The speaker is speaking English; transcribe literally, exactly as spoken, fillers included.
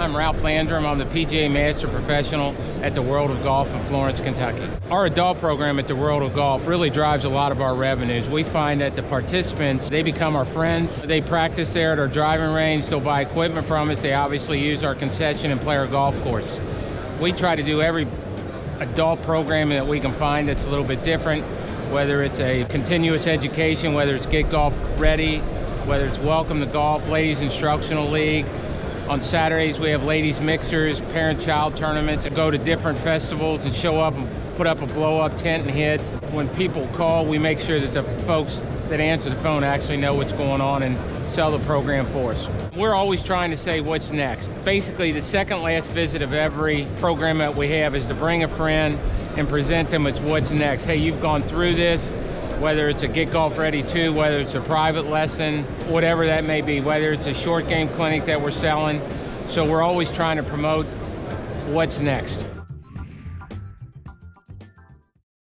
I'm Ralph Landrum. I'm the P G A Master Professional at the World of Golf in Florence, Kentucky. Our adult program at the World of Golf really drives a lot of our revenues. We find that the participants, they become our friends. They practice there at our driving range. They'll buy equipment from us. They obviously use our concession and play our golf course. We try to do every adult programming that we can find that's a little bit different, whether it's a continuous education, whether it's Get Golf Ready, whether it's Welcome to Golf, Ladies Instructional League. On Saturdays, we have ladies mixers, parent-child tournaments, and go to different festivals and show up and put up a blow-up tent and hit. When people call, we make sure that the folks that answer the phone actually know what's going on and sell the program for us. We're always trying to say what's next. Basically, the second last visit of every program that we have is to bring a friend and present them with what's next. Hey, you've gone through this, whether it's a Get Golf Ready two, whether it's a private lesson, whatever that may be, whether it's a short game clinic that we're selling. So we're always trying to promote what's next.